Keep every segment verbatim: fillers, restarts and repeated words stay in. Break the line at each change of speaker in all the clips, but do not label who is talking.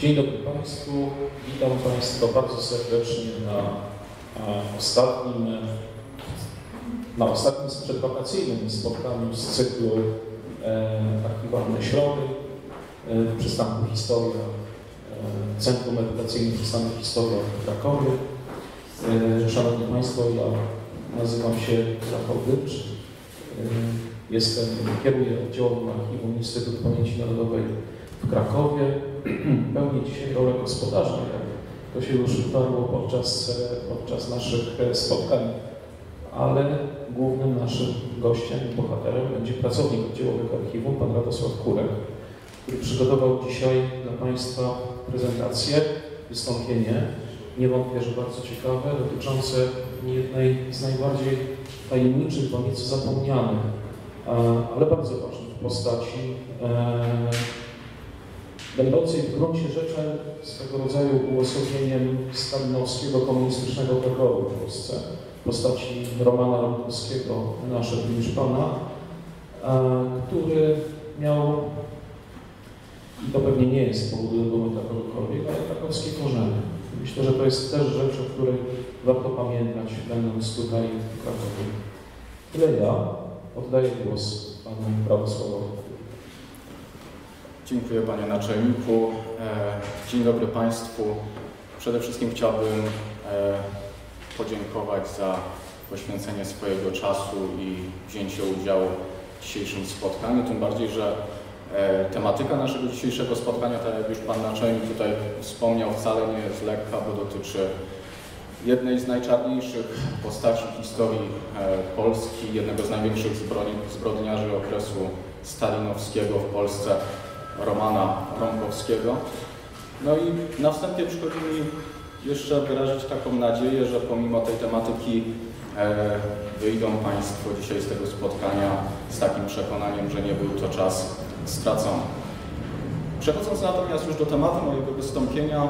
Dzień dobry Państwu. Witam Państwa bardzo serdecznie na ostatnim, na ostatnim przedwakacyjnym spotkaniu z cyklu Archiwalne Środy w przystanku Historia, Centrum Edukacyjnym Przystanek Historia w Krakowie. Szanowni Państwo, ja nazywam się Rafał Dycz. Jestem, kieruję oddziałem Archiwum Instytutu Pamięci Narodowej w Krakowie. Pełnię dzisiaj rolę gospodarza, jak to się już utarło podczas, podczas naszych spotkań, ale głównym naszym gościem i bohaterem będzie pracownik oddziałowego archiwum, pan Radosław Kurek, który przygotował dzisiaj dla Państwa prezentację, wystąpienie, niewątpliwie, że bardzo ciekawe, dotyczące jednej z najbardziej tajemniczych, bo nieco zapomnianych, ale bardzo ważnych postaci, będącej w gruncie rzeczy swego rodzaju uosobieniem stalinowskiego komunistycznego terroru w Polsce, postaci Romana Romkowskiego, menasza Glimszpana, który miał, i to pewnie nie jest powód do dumy takokolwiek, ale krakowskie korzenie. Myślę, że to jest też rzecz, o której warto pamiętać, będąc tutaj w Krakowie. Tyle ja. Oddaję głos panu Radosławowi.
Dziękuję panie naczelniku. Dzień dobry Państwu. Przede wszystkim chciałbym podziękować za poświęcenie swojego czasu i wzięcie udziału w dzisiejszym spotkaniu, tym bardziej, że tematyka naszego dzisiejszego spotkania, tak jak już pan naczelnik tutaj wspomniał, wcale nie jest lekka, bo dotyczy jednej z najczarniejszych postaci historii Polski, jednego z największych zbrodniarzy okresu stalinowskiego w Polsce, Romana Romkowskiego. No i na wstępie przychodzi mi jeszcze wyrazić taką nadzieję, że pomimo tej tematyki e, wyjdą Państwo dzisiaj z tego spotkania z takim przekonaniem, że nie był to czas stracony. Przechodząc natomiast już do tematu mojego wystąpienia,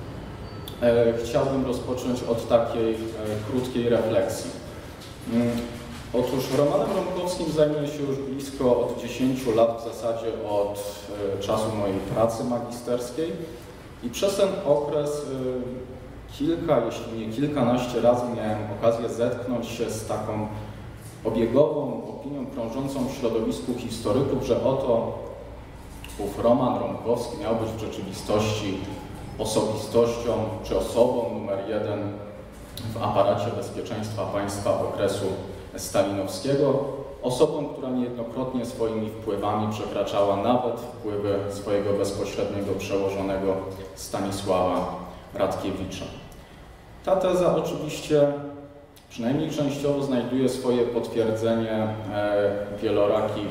e, chciałbym rozpocząć od takiej e, krótkiej refleksji. Mm. Otóż Romanem Romkowskim zajmuję się już blisko od dziesięciu lat, w zasadzie od y, czasu mojej pracy magisterskiej i przez ten okres y, kilka, jeśli nie kilkanaście razy miałem okazję zetknąć się z taką obiegową opinią krążącą w środowisku historyków, że oto ów Roman Romkowski miał być w rzeczywistości osobistością czy osobą numer jeden w aparacie bezpieczeństwa państwa okresu stalinowskiego, osobą, która niejednokrotnie swoimi wpływami przekraczała nawet wpływy swojego bezpośredniego przełożonego Stanisława Radkiewicza. Ta teza oczywiście przynajmniej częściowo znajduje swoje potwierdzenie w wielorakich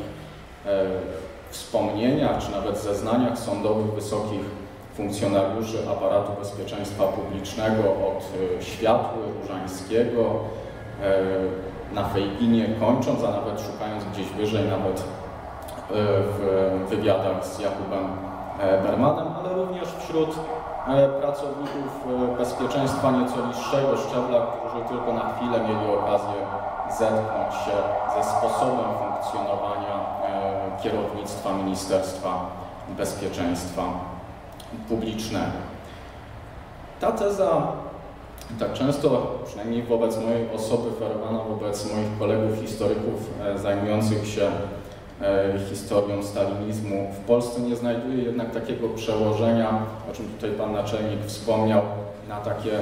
wspomnieniach czy nawet zeznaniach sądowych wysokich funkcjonariuszy aparatu bezpieczeństwa publicznego, od Światły, Różańskiego, na Fejginie kończąc, a nawet szukając gdzieś wyżej, nawet w wywiadach z Jakubem Bermanem, ale również wśród pracowników bezpieczeństwa nieco niższego szczebla, którzy tylko na chwilę mieli okazję zetknąć się ze sposobem funkcjonowania kierownictwa Ministerstwa Bezpieczeństwa Publicznego. Ta teza tak często, przynajmniej wobec mojej osoby ferowana, wobec moich kolegów historyków e, zajmujących się e, historią stalinizmu w Polsce, nie znajduje jednak takiego przełożenia, o czym tutaj pan naczelnik wspomniał, na takie e,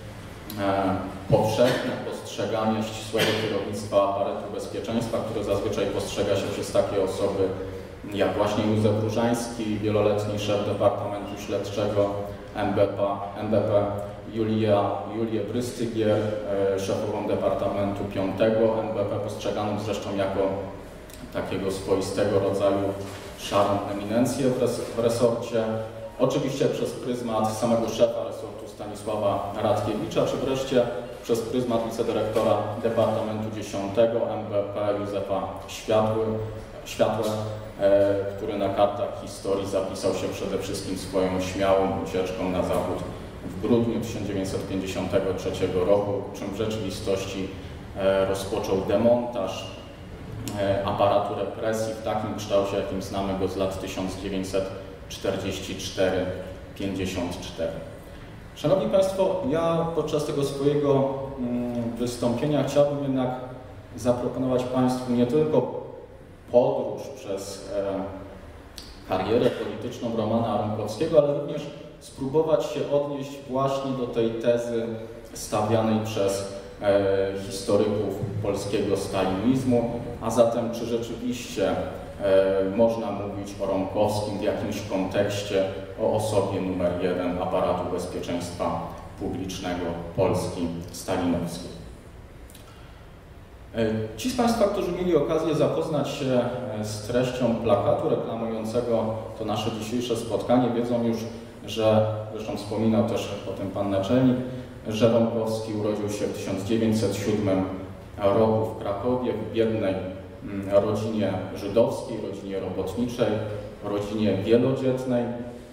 powszechne postrzeganie ścisłego kierownictwa aparatu bezpieczeństwa, które zazwyczaj postrzega się przez takie osoby jak właśnie Józef Różański, wieloletni szef Departamentu Śledczego M B P, M B P Julia, Julię Brystygier, e, szefową Departamentu piątego M B P, postrzeganą zresztą jako takiego swoistego rodzaju szarą eminencję w, res, w resorcie, oczywiście przez pryzmat samego szefa resortu Stanisława Radkiewicza, czy wreszcie przez pryzmat wicedyrektora Departamentu dziesiątego M B P Józefa Światły, Światłe, e, który na kartach historii zapisał się przede wszystkim swoją śmiałą ucieczką na zachód w grudniu tysiąc dziewięćset pięćdziesiątego trzeciego roku, czym w rzeczywistości e, rozpoczął demontaż e, aparatu represji w takim kształcie, jakim znamy go z lat tysiąc dziewięćset czterdziestego czwartego pięćdziesiąt cztery. Szanowni Państwo, ja podczas tego swojego wystąpienia chciałbym jednak zaproponować Państwu nie tylko podróż przez karierę polityczną Romana Rąkowskiego, ale również spróbować się odnieść właśnie do tej tezy stawianej przez e, historyków polskiego stalinizmu, a zatem czy rzeczywiście e, można mówić o Rąkowskim w jakimś kontekście, o osobie numer jeden aparatu bezpieczeństwa publicznego Polski stalinowskiej. E, ci z Państwa, którzy mieli okazję zapoznać się z treścią plakatu reklamującego to nasze dzisiejsze spotkanie, wiedzą już, że, zresztą wspominał też o tym pan naczelnik, że Rąkowski urodził się w tysiąc dziewięćset siódmym roku w Krakowie, w biednej rodzinie żydowskiej, rodzinie robotniczej, rodzinie wielodzietnej,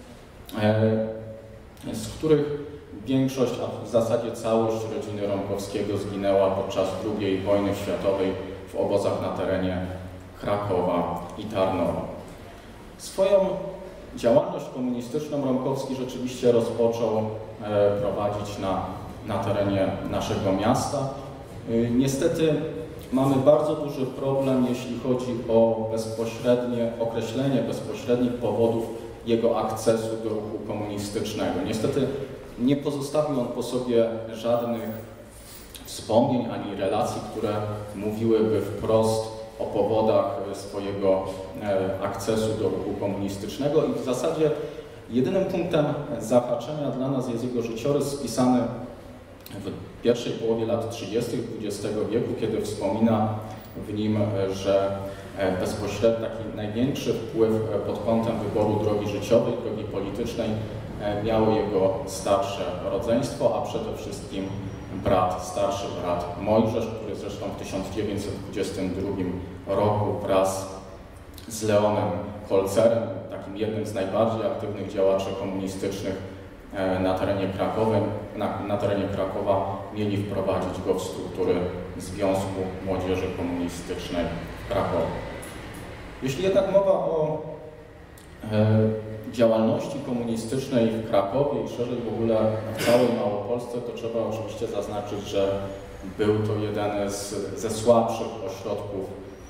z których większość, a w zasadzie całość rodziny Rąkowskiego zginęła podczas drugiej wojny światowej w obozach na terenie Krakowa i Tarnowa. Swoją działalność komunistyczną Rąkowski rzeczywiście rozpoczął e, prowadzić na, na terenie naszego miasta. E, niestety mamy bardzo duży problem, jeśli chodzi o bezpośrednie określenie bezpośrednich powodów jego akcesu do ruchu komunistycznego. Niestety nie pozostawił on po sobie żadnych wspomnień ani relacji, które mówiłyby wprost o powodach swojego akcesu do ruchu komunistycznego i w zasadzie jedynym punktem zahaczenia dla nas jest jego życiorys spisany w pierwszej połowie lat trzydziestych dwudziestego wieku, kiedy wspomina w nim, że bezpośredni taki największy wpływ pod kątem wyboru drogi życiowej, drogi politycznej miało jego starsze rodzeństwo, a przede wszystkim brat, starszy brat Mojżesz, który zresztą w tysiąc dziewięćset dwudziestym drugim roku wraz z Leonem Holzerem, takim jednym z najbardziej aktywnych działaczy komunistycznych na terenie Krakowa, na, na terenie Krakowa mieli wprowadzić go w struktury Związku Młodzieży Komunistycznej w Krakowie. Jeśli jednak mowa o e, działalności komunistycznej w Krakowie i szerzej w ogóle w całej Małopolsce, to trzeba oczywiście zaznaczyć, że był to jeden z, ze słabszych ośrodków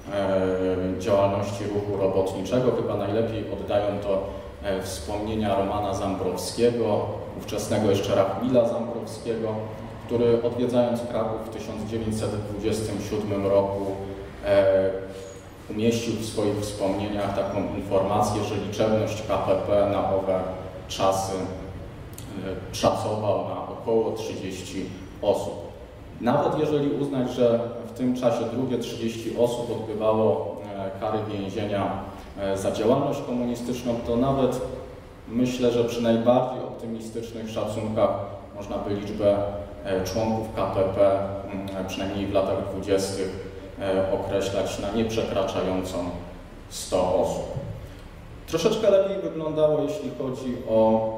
e, działalności ruchu robotniczego. Chyba najlepiej oddają to e, wspomnienia Romana Zambrowskiego, ówczesnego jeszcze Rachmila Zambrowskiego, który odwiedzając Kraków w tysiąc dziewięćset dwudziestym siódmym roku e, umieścił w swoich wspomnieniach taką informację, że liczebność K P P na owe czasy e, szacował na około trzydzieści osób. Nawet jeżeli uznać, że w tym czasie drugie trzydzieści osób odbywało e, kary więzienia e, za działalność komunistyczną, to nawet myślę, że przy najbardziej optymistycznych szacunkach można by liczbę e, członków K P P, e, przynajmniej w latach dwudziestych określać na nieprzekraczającą sto osób. Troszeczkę lepiej wyglądało, jeśli chodzi o,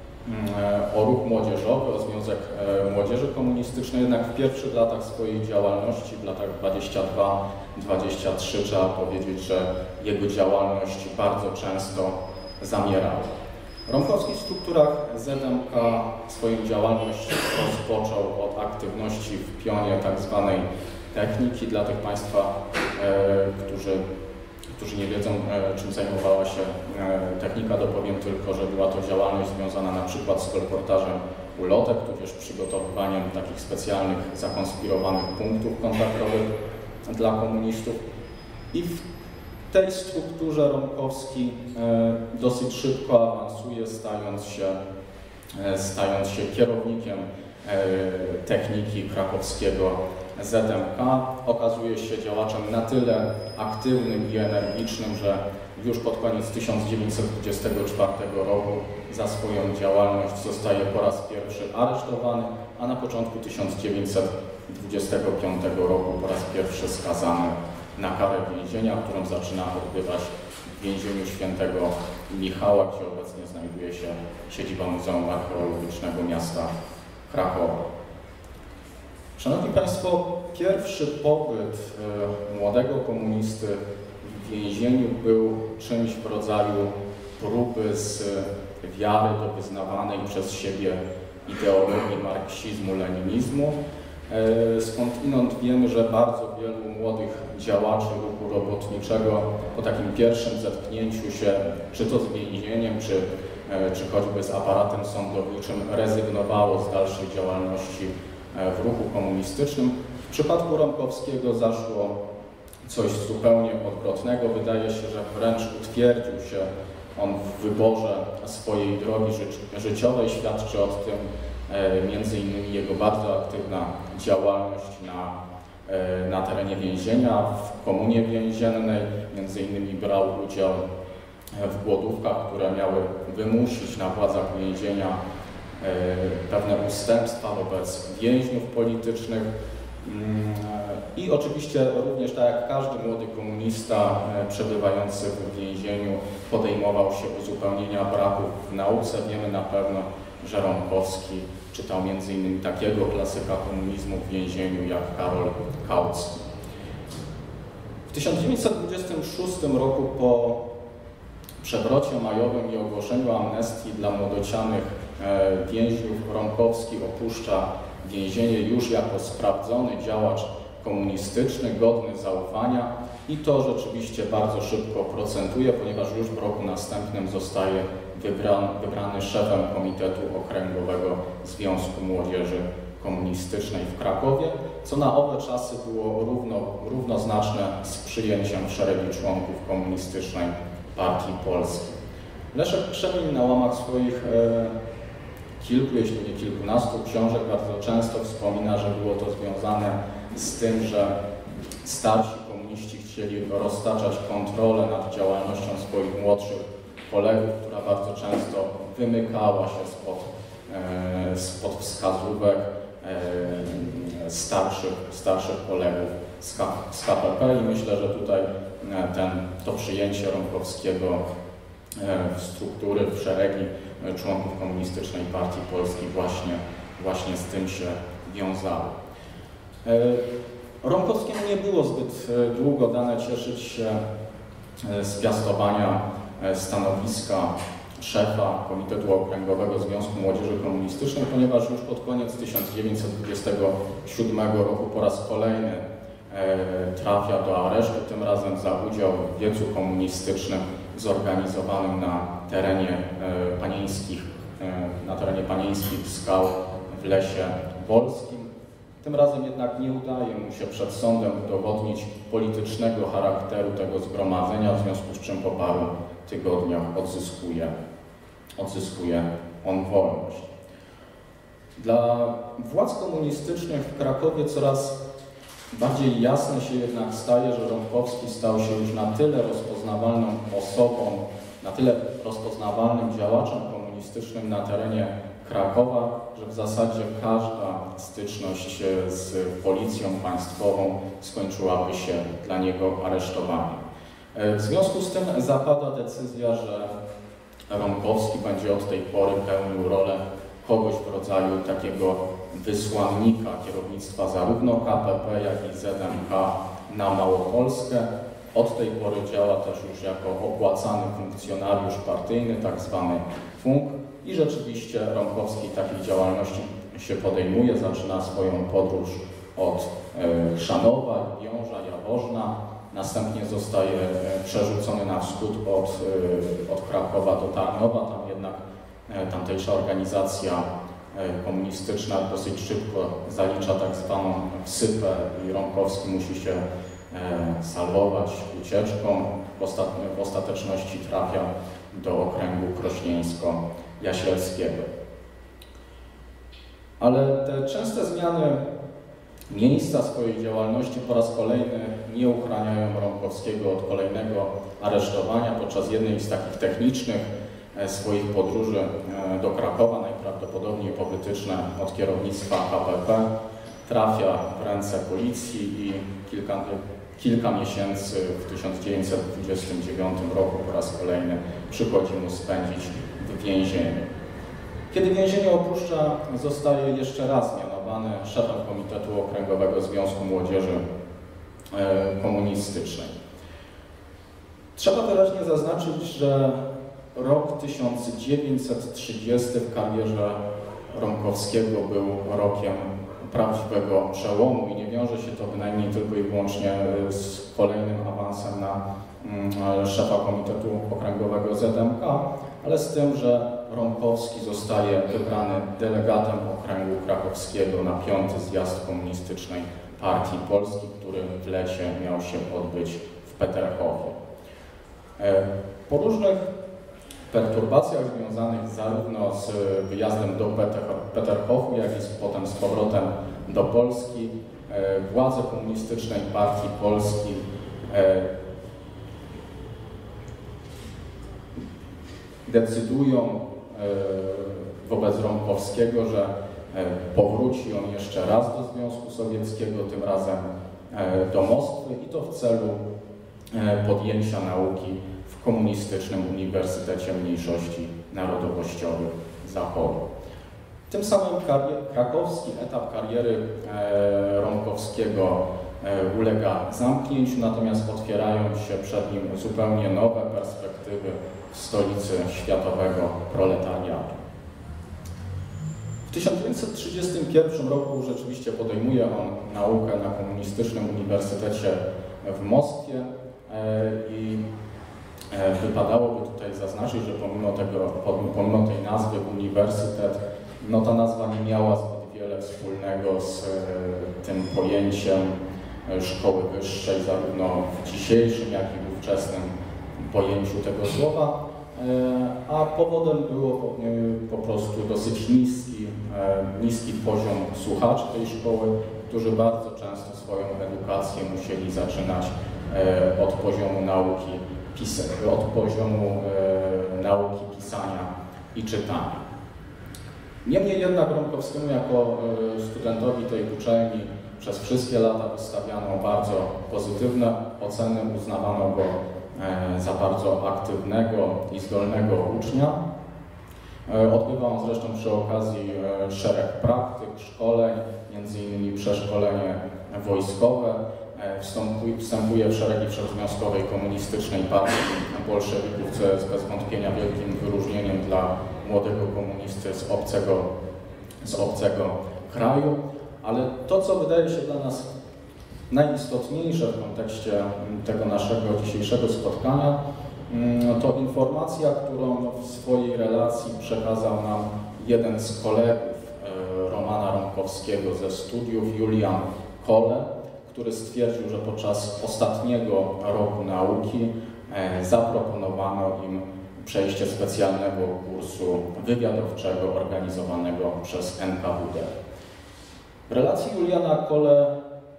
o ruch młodzieżowy, o Związek Młodzieży Komunistycznej, jednak w pierwszych latach swojej działalności, w latach dwudziestym drugim dwudziestym trzecim, trzeba powiedzieć, że jego działalność bardzo często zamierała. Rąkowski w strukturach Z M K swoją działalność rozpoczął od aktywności w pionie tzw. techniki. Dla tych Państwa, e, którzy, którzy nie wiedzą, e, czym zajmowała się e, technika, dopowiem tylko, że była to działalność związana na przykład z kolportażem ulotek, tudzież przygotowywaniem takich specjalnych, zakonspirowanych punktów kontaktowych dla komunistów. I w tej strukturze Rąkowski e, dosyć szybko awansuje, stając się, e, stając się kierownikiem e, techniki krakowskiego Z M K. Okazuje się działaczem na tyle aktywnym i energicznym, że już pod koniec tysiąc dziewięćset dwudziestego czwartego roku za swoją działalność zostaje po raz pierwszy aresztowany, a na początku tysiąc dziewięćset dwudziestego piątego roku po raz pierwszy skazany na karę więzienia, którą zaczyna odbywać w więzieniu Świętego Michała, gdzie obecnie znajduje się siedziba Muzeum Archeologicznego Miasta Krakowa. Szanowni Państwo, pierwszy pobyt e, młodego komunisty w w więzieniu był czymś w rodzaju próby z wiary do wyznawanej przez siebie ideologii marksizmu-leninizmu. Skądinąd wiemy, że bardzo wielu młodych działaczy ruchu robotniczego po takim pierwszym zetknięciu się, czy to z więzieniem, czy, czy choćby z aparatem sądowniczym, rezygnowało z dalszej działalności w ruchu komunistycznym. W przypadku Ronkowskiego zaszło coś zupełnie odwrotnego. Wydaje się, że wręcz utwierdził się on w wyborze swojej drogi ży życiowej. Świadczy o tym e, między innymi jego bardzo aktywna działalność na, e, na terenie więzienia, w komunie więziennej. Między innymi brał udział w głodówkach, które miały wymusić na władzach więzienia e, pewne ustępstwa wobec więźniów politycznych. I oczywiście również tak jak każdy młody komunista przebywający w więzieniu podejmował się uzupełnienia braków w nauce. Wiemy na pewno, że Ronkowski czytał między innymi takiego klasyka komunizmu w więzieniu jak Karol Kautsky. W tysiąc dziewięćset dwudziestym szóstym roku po przewrocie majowym i ogłoszeniu amnestii dla młodocianych więźniów Ronkowski opuszcza więzienie już jako sprawdzony działacz komunistyczny, godny zaufania i to rzeczywiście bardzo szybko procentuje, ponieważ już w roku następnym zostaje wybrany, wybrany szefem Komitetu Okręgowego Związku Młodzieży Komunistycznej w Krakowie, co na owe czasy było równo, równoznaczne z przyjęciem w szeregi członków Komunistycznej Partii Polskiej. Leszek Krzemień na łamach swoich e, kilku, jeśli nie kilkunastu książek bardzo często wspomina, że było to związane z tym, że starsi komuniści chcieli roztaczać kontrolę nad działalnością swoich młodszych kolegów, która bardzo często wymykała się spod, e, spod wskazówek e, starszych, starszych kolegów z, K, z K P P i myślę, że tutaj ten, to przyjęcie Ronkowskiego w struktury, w szeregi członków Komunistycznej Partii Polskiej właśnie, właśnie z tym się wiązało. Ronkowskiemu nie było zbyt długo dane cieszyć się z piastowania stanowiska szefa Komitetu Okręgowego Związku Młodzieży Komunistycznej, ponieważ już pod koniec tysiąc dziewięćset dwudziestego siódmego roku po raz kolejny trafia do aresztu, tym razem za udział w wiecu komunistycznym zorganizowanym na terenie panieńskich, na terenie panieńskich skał w Lesie Wolskim. Tym razem jednak nie udaje mu się przed sądem udowodnić politycznego charakteru tego zgromadzenia, w związku z czym po paru tygodniach odzyskuje, odzyskuje on wolność. Dla władz komunistycznych w Krakowie coraz bardziej jasne się jednak staje, że Ronkowski stał się już na tyle rozpoznawalną osobą, na tyle rozpoznawalnym działaczem komunistycznym na terenie Krakowa, że w zasadzie każda styczność z policją państwową skończyłaby się dla niego aresztowaniem. W związku z tym zapada decyzja, że Ronkowski będzie od tej pory pełnił rolę kogoś w rodzaju takiego wysłannika kierownictwa zarówno K P P, jak i Z M K na Małopolskę. Od tej pory działa też już jako opłacany funkcjonariusz partyjny, tak zwany funk. I rzeczywiście Ronkowski takiej działalności się podejmuje, zaczyna swoją podróż od e, Chrzanowa, Wiąża, Jaworzna, następnie zostaje e, przerzucony na wschód od, e, od Krakowa do Tarnowa, tam jednak e, tamtejsza organizacja e, komunistyczna dosyć szybko zalicza tak zwaną wsypę i Ronkowski musi się e, salwować ucieczką, w, ostat, w ostateczności trafia do okręgu krośnieńsko-jasielskiego. Ale te częste zmiany miejsca swojej działalności po raz kolejny nie uchraniają Ronkowskiego od kolejnego aresztowania. Podczas jednej z takich technicznych swoich podróży do Krakowa, najprawdopodobniej po wytyczne od kierownictwa K P P, trafia w ręce policji i kilka, kilka miesięcy w tysiąc dziewięćset dwudziestym dziewiątym roku po raz kolejny przychodzi mu spędzić w więzieniu. Kiedy więzienie opuszcza, zostaje jeszcze raz mianowany szefem Komitetu Okręgowego Związku Młodzieży Komunistycznej. Trzeba wyraźnie zaznaczyć, że rok tysiąc dziewięćset trzydziesty w karierze Rąkowskiego był rokiem prawdziwego przełomu i nie wiąże się to bynajmniej tylko i wyłącznie z kolejnym awansem na mm, szefa Komitetu Okręgowego Z M K, ale z tym, że Rąkowski zostaje wybrany delegatem Okręgu Krakowskiego na piąty zjazd Komunistycznej Partii Polski, który w lecie miał się odbyć w Peterhofie. Po różnych perturbacjach związanych zarówno z wyjazdem do Peterhofu, jak i z potem z powrotem do Polski, władze Komunistycznej Partii Polski decydują wobec Rąkowskiego, że powróci on jeszcze raz do Związku Sowieckiego, tym razem do Moskwy i to w celu podjęcia nauki w Komunistycznym Uniwersytecie Mniejszości Narodowościowych Zachodu. Tym samym krakowski etap kariery Rąkowskiego ulega zamknięciu, natomiast otwierają się przed nim zupełnie nowe perspektywy w stolicy światowego proletariatu. W tysiąc dziewięćset trzydziestym pierwszym roku rzeczywiście podejmuje on naukę na Komunistycznym Uniwersytecie w Moskwie i wypadałoby tutaj zaznaczyć, że pomimo, tego, pomimo tej nazwy uniwersytet, no ta nazwa nie miała zbyt wiele wspólnego z tym pojęciem szkoły wyższej, zarówno w dzisiejszym, jak i w ówczesnym pojęciu tego słowa, a powodem było po, po prostu dosyć niski, niski poziom słuchaczy tej szkoły, którzy bardzo często swoją edukację musieli zaczynać od poziomu nauki, od poziomu nauki pisania i czytania. Niemniej jednak Rąkowskiemu jako studentowi tej uczelni przez wszystkie lata wystawiano bardzo pozytywne oceny, uznawano go za bardzo aktywnego i zdolnego ucznia. Odbywa on zresztą przy okazji szereg praktyk, szkoleń, między innymi przeszkolenie wojskowe. Wstępuje, wstępuje w szeregi Wszechzwiązkowej Komunistycznej Partii Bolszewików, co jest bez wątpienia wielkim wyróżnieniem dla młodego komunisty z obcego, z obcego kraju. Ale to, co wydaje się dla nas najistotniejsze w kontekście tego naszego dzisiejszego spotkania, to informacja, którą w swojej relacji przekazał nam jeden z kolegów Romana Rąkowskiego ze studiów, Julian Kole, który stwierdził, że podczas ostatniego roku nauki zaproponowano im przejście specjalnego kursu wywiadowczego organizowanego przez N K W D. W relacji Juliana Kole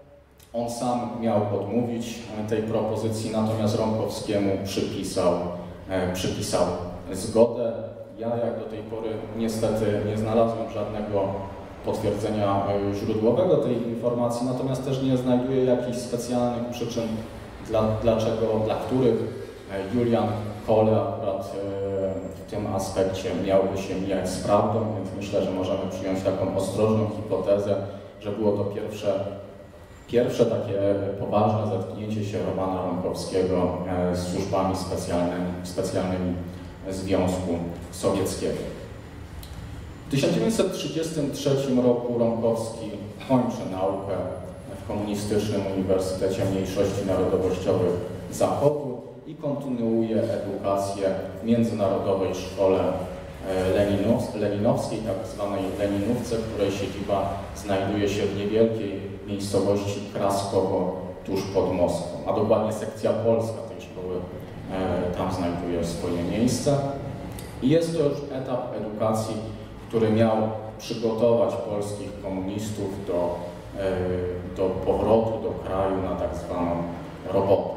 on sam miał odmówić tej propozycji, natomiast Rąkowskiemu przypisał, przypisał zgodę. Ja jak do tej pory niestety nie znalazłem żadnego potwierdzenia źródłowego tej informacji, natomiast też nie znajduję jakichś specjalnych przyczyn, dla, dlaczego, dla których Julian Kole akurat w tym aspekcie miałby się mijać z prawdą, więc myślę, że możemy przyjąć taką ostrożną hipotezę, że było to pierwsze, pierwsze takie poważne zetknięcie się Romana Rąkowskiego z służbami specjalnymi, specjalnymi Związku Sowieckiego. W tysiąc dziewięćset trzydziestym trzecim roku Rąkowski kończy naukę w Komunistycznym Uniwersytecie Mniejszości Narodowościowych Zachodu i kontynuuje edukację w Międzynarodowej Szkole Leninowskiej, tak zwanej Leninówce, której siedziba znajduje się w niewielkiej miejscowości Kraskowo, tuż pod Moskwą, a dokładnie sekcja polska tej szkoły tam znajduje swoje miejsce. I jest to już etap edukacji, który miał przygotować polskich komunistów do, do powrotu do kraju na tak zwaną robotę.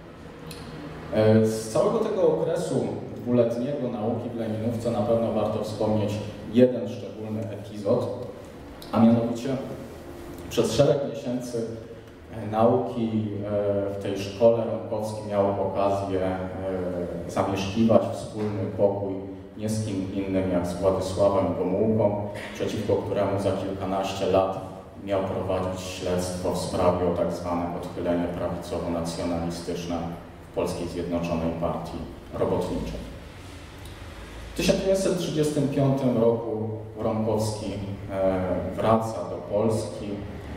Z całego tego okresu dwuletniego nauki w Leninówce na pewno warto wspomnieć jeden szczególny epizod, a mianowicie przez szereg miesięcy nauki w tej szkole Rąkowski miał okazję zamieszkiwać wspólny pokój nie z kim innym jak z Władysławem Gomułką, przeciwko któremu za kilkanaście lat miał prowadzić śledztwo w sprawie o tak zwane odchylenie prawicowo-nacjonalistyczne w Polskiej Zjednoczonej Partii Robotniczej. W tysiąc dziewięćset trzydziestym piątym roku Ronkowski wraca do Polski.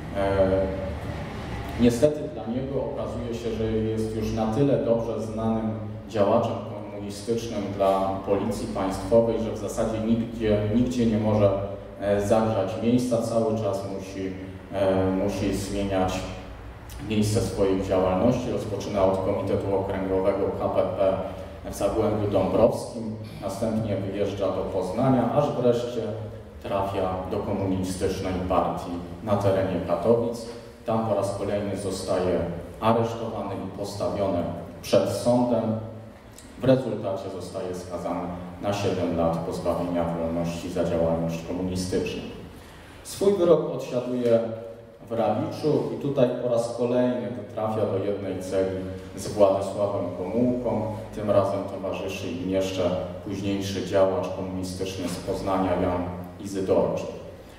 Niestety dla niego okazuje się, że jest już na tyle dobrze znanym działaczem komunistycznym dla policji państwowej, że w zasadzie nigdzie, nigdzie nie może zagrzać miejsca, cały czas musi, musi zmieniać miejsce swojej działalności. Rozpoczyna od Komitetu Okręgowego K P P w Zagłębiu Dąbrowskim, następnie wyjeżdża do Poznania, aż wreszcie trafia do komunistycznej partii na terenie Katowic. Tam po raz kolejny zostaje aresztowany i postawiony przed sądem. W rezultacie zostaje skazany na siedem lat pozbawienia wolności za działalność komunistyczną. Swój wyrok odsiaduje w Rawiczu i tutaj po raz kolejny trafia do jednej celi z Władysławem Gomułką. Tym razem towarzyszy im jeszcze późniejszy działacz komunistyczny z Poznania, Jan Izydorczyk.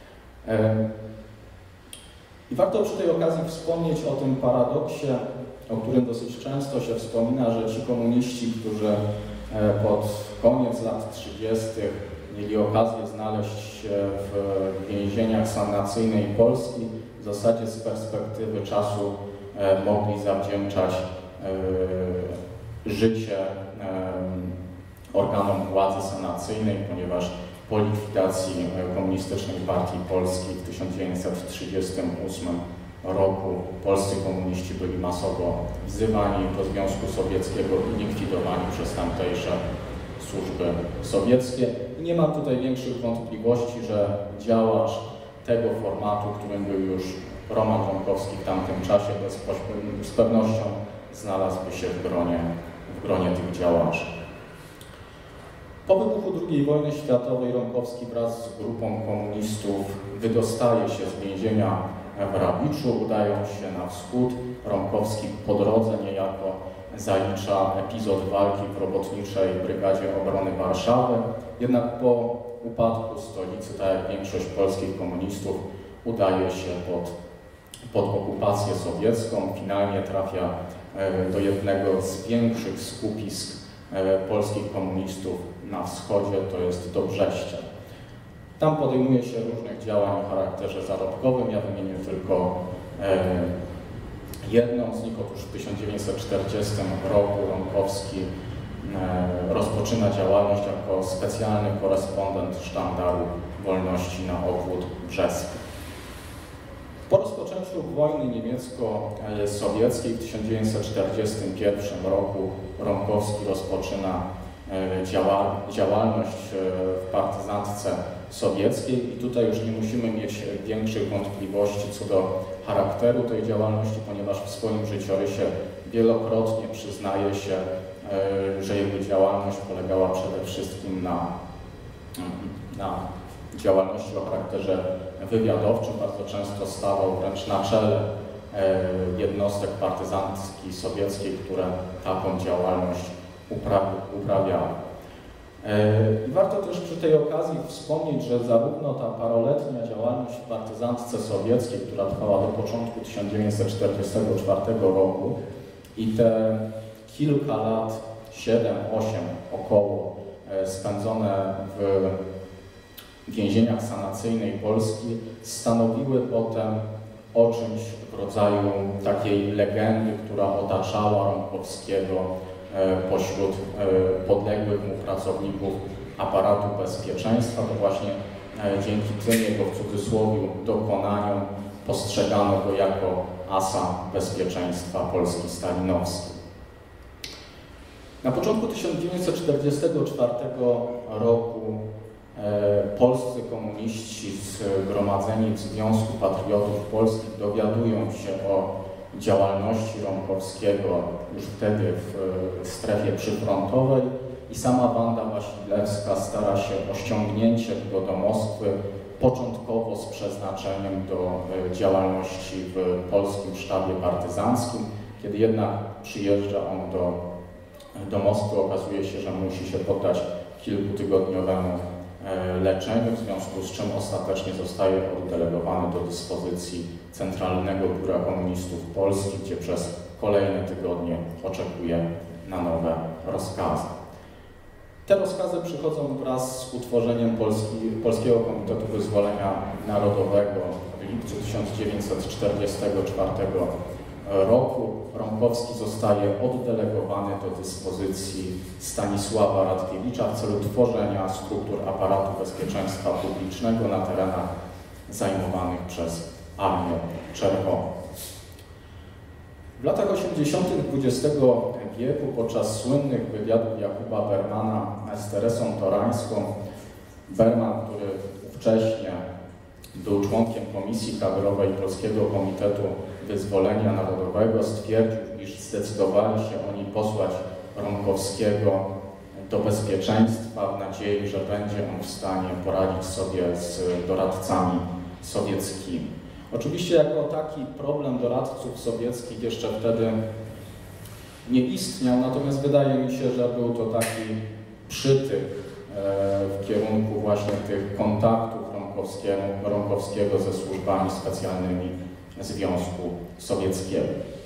I warto przy tej okazji wspomnieć o tym paradoksie, o którym dosyć często się wspomina, że ci komuniści, którzy pod koniec lat trzydziestych mieli okazję znaleźć się w więzieniach sanacyjnej Polski, w zasadzie z perspektywy czasu mogli zawdzięczać życie organom władzy sanacyjnej, ponieważ po likwidacji Komunistycznej Partii Polskiej w tysiąc dziewięćset trzydziestym ósmym roku polscy komuniści byli masowo wzywani do Związku Sowieckiego i likwidowani przez tamtejsze służby sowieckie. I nie mam tutaj większych wątpliwości, że działacz tego formatu, którym był już Roman Ronkowski w tamtym czasie, bez, z pewnością znalazłby się w gronie, w gronie tych działaczy. Po wybuchu drugiej wojny światowej Ronkowski wraz z grupą komunistów wydostaje się z więzienia w Rawiczu, udają się na wschód. Ronkowski po drodze niejako zalicza epizod walki w Robotniczej Brygadzie Obrony Warszawy. Jednak po upadku stolicy, tak jak większość polskich komunistów, udaje się pod, pod okupację sowiecką. Finalnie trafia do jednego z większych skupisk polskich komunistów na wschodzie, to jest do Brześcia. Tam podejmuje się różnych działań o charakterze zarobkowym. Ja wymienię tylko e, jedną z nich. Otóż w tysiąc dziewięćset czterdziestym roku Ronkowski e, rozpoczyna działalność jako specjalny korespondent Sztandaru Wolności na obwód brzeski. Po rozpoczęciu wojny niemiecko-sowieckiej w tysiąc dziewięćset czterdziestym pierwszym roku Ronkowski rozpoczyna działalność w partyzantce sowieckiej i tutaj już nie musimy mieć większych wątpliwości co do charakteru tej działalności, ponieważ w swoim życiorysie wielokrotnie przyznaje się, że jego działalność polegała przede wszystkim na, na działalności o charakterze wywiadowczym. Bardzo często stawał wręcz na czele jednostek partyzanckich sowieckiej, które taką działalność uprawiały. I warto też przy tej okazji wspomnieć, że zarówno ta paroletnia działalność w partyzantce sowieckiej, która trwała do początku tysiąc dziewięćset czterdziestego czwartego roku i te kilka lat, siedem, osiem około, spędzone w więzieniach sanacyjnej Polski, stanowiły potem o czymś w rodzaju takiej legendy, która otaczała Ronkowskiego pośród podległych mu pracowników aparatu bezpieczeństwa. To właśnie dzięki tym jego, w cudzysłowie, dokonaniom postrzegano go jako asa bezpieczeństwa Polski stalinowskiej. Na początku tysiąc dziewięćset czterdziestego czwartego roku polscy komuniści zgromadzeni w Związku Patriotów Polskich dowiadują się o działalności Ronkowskiego już wtedy w strefie przyfrontowej i sama Wanda Wasilewska stara się o ściągnięcie go do Moskwy, początkowo z przeznaczeniem do działalności w polskim sztabie partyzanckim. Kiedy jednak przyjeżdża on do, do Moskwy, okazuje się, że musi się poddać kilkutygodniowemu leczeniu, w związku z czym ostatecznie zostaje oddelegowany do dyspozycji Centralnego Biura Komunistów Polski, gdzie przez kolejne tygodnie oczekuje na nowe rozkazy. Te rozkazy przychodzą wraz z utworzeniem Polski, Polskiego Komitetu Wyzwolenia Narodowego w lipcu tysiąc dziewięćset czterdziestego czwartego roku. Ronkowski zostaje oddelegowany do dyspozycji Stanisława Radkiewicza w celu tworzenia struktur aparatu bezpieczeństwa publicznego na terenach zajmowanych przez Armię Czerwoną. W latach osiemdziesiątych dwudziestego wieku podczas słynnych wywiadów Jakuba Bermana z Teresą Torańską, Berman, który ówcześnie był członkiem Komisji Kadrowej Polskiego Komitetu Wyzwolenia Narodowego, stwierdził, iż zdecydowali się oni posłać Ronkowskiego do bezpieczeństwa w nadziei, że będzie on w stanie poradzić sobie z doradcami sowieckimi. Oczywiście jako taki problem doradców sowieckich jeszcze wtedy nie istniał, natomiast wydaje mi się, że był to taki przytyk w kierunku właśnie tych kontaktów Ronkowskiego, Ronkowskiego ze służbami specjalnymi Związku Sowieckiego.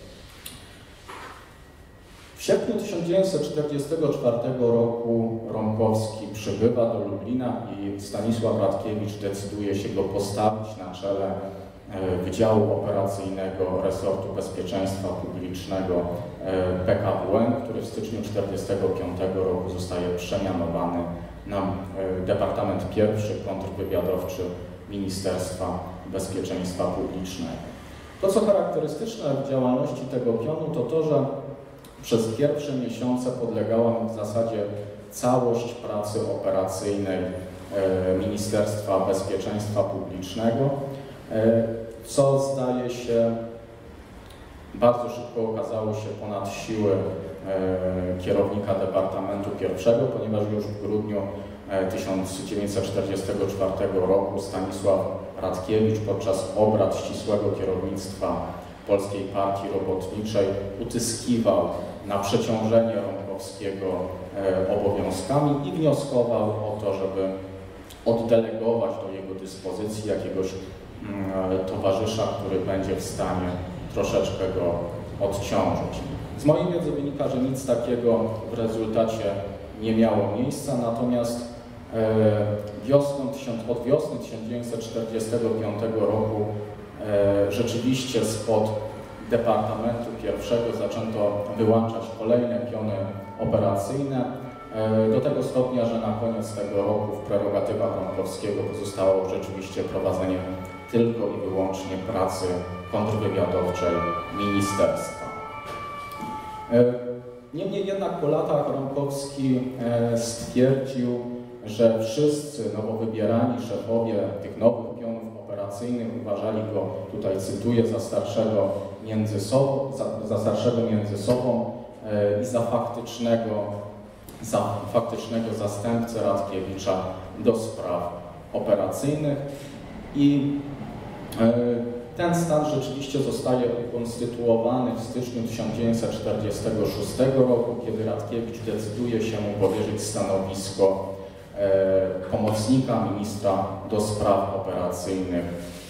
W sierpniu tysiąc dziewięćset czterdziestego czwartego roku Ronkowski przybywa do Lublina i Stanisław Radkiewicz decyduje się go postawić na czele Wydziału Operacyjnego Resortu Bezpieczeństwa Publicznego P K W M, który w styczniu tysiąc dziewięćset czterdziestego piątego roku zostaje przemianowany na Departament Pierwszy Kontrwywiadowczy Ministerstwa Bezpieczeństwa Publicznego. To, co charakterystyczne w działalności tego pionu, to to, że przez pierwsze miesiące podlegała mu w zasadzie całość pracy operacyjnej Ministerstwa Bezpieczeństwa Publicznego, co zdaje się bardzo szybko okazało się ponad siły kierownika Departamentu Pierwszego, ponieważ już w grudniu tysiąc dziewięćset czterdziestego czwartego roku Stanisław Radkiewicz podczas obrad ścisłego kierownictwa Polskiej Partii Robotniczej utyskiwał na przeciążenie Ronkowskiego obowiązkami i wnioskował o to, żeby oddelegować do jego dyspozycji jakiegoś towarzysza, który będzie w stanie troszeczkę go odciążyć. Z mojej wiedzy wynika, że nic takiego w rezultacie nie miało miejsca, natomiast wiosną, od wiosny tysiąc dziewięćset czterdziestego piątego roku rzeczywiście spod Departamentu Pierwszego zaczęto wyłączać kolejne piony operacyjne, do tego stopnia, że na koniec tego roku w prerogatywach Ronkowskiego pozostało rzeczywiście prowadzenie tylko i wyłącznie pracy kontrwywiadowczej ministerstwa. Niemniej jednak po latach Ronkowski stwierdził, że wszyscy nowo wybierani szefowie tych nowych pionów operacyjnych uważali go, tutaj cytuję, za starszego między sobą, za, za starszego między sobą i za faktycznego, za faktycznego zastępcę Radkiewicza do spraw operacyjnych. I ten stan rzeczywiście zostaje ukonstytuowany w styczniu tysiąc dziewięćset czterdziestego szóstego roku, kiedy Radkiewicz decyduje się mu powierzyć stanowisko pomocnika ministra do spraw operacyjnych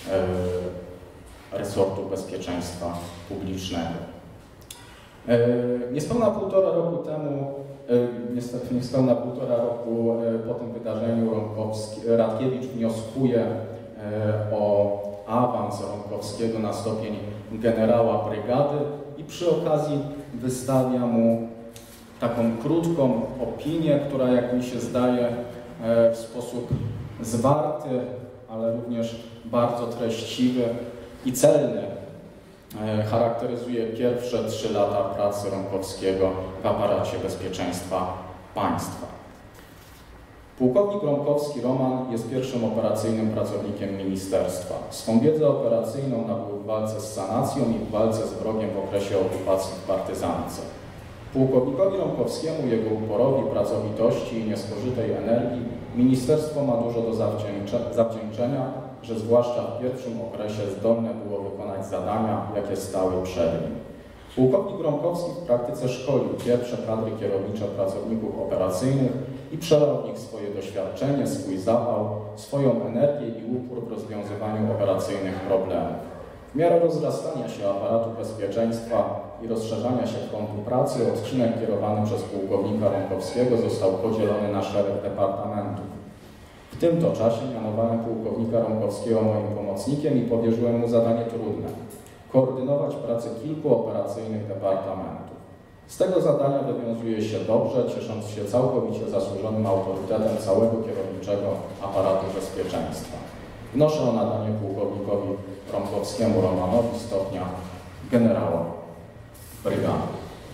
resortu bezpieczeństwa publicznego. Niespełna półtora roku temu, niespełna półtora roku po tym wydarzeniu Ronkowski, Radkiewicz wnioskuje o awans Ronkowskiego na stopień generała brygady i przy okazji wystawia mu taką krótką opinię, która, jak mi się zdaje, w sposób zwarty, ale również bardzo treściwy i celny charakteryzuje pierwsze trzy lata pracy Ronkowskiego w aparacie bezpieczeństwa państwa. Pułkownik Ronkowski Roman jest pierwszym operacyjnym pracownikiem ministerstwa. Swą wiedzę operacyjną nabył w walce z sanacją i w walce z wrogiem w okresie okupacji w partyzance. Pułkownikowi Ronkowskiemu, jego uporowi, pracowitości i niespożytej energii ministerstwo ma dużo do zawdzięczenia, że zwłaszcza w pierwszym okresie zdolne było wykonać zadania, jakie stały przed nim. Pułkownik Ronkowski w praktyce szkolił pierwsze kadry kierownicze pracowników operacyjnych i przelał w nich swoje doświadczenie, swój zapał, swoją energię i upór w rozwiązywaniu operacyjnych problemów. W miarę rozrastania się aparatu bezpieczeństwa i rozszerzania się frontu pracy odcinek kierowany przez pułkownika Rąkowskiego został podzielony na szereg departamentów. W tym to czasie mianowałem pułkownika Rąkowskiego moim pomocnikiem i powierzyłem mu zadanie trudne – koordynować pracę kilku operacyjnych departamentów. Z tego zadania wywiązuje się dobrze, ciesząc się całkowicie zasłużonym autorytetem całego kierowniczego aparatu bezpieczeństwa. Wnoszę o nadanie pułkownikowi Rąkowskiemu Romanowi stopnia generała brygady.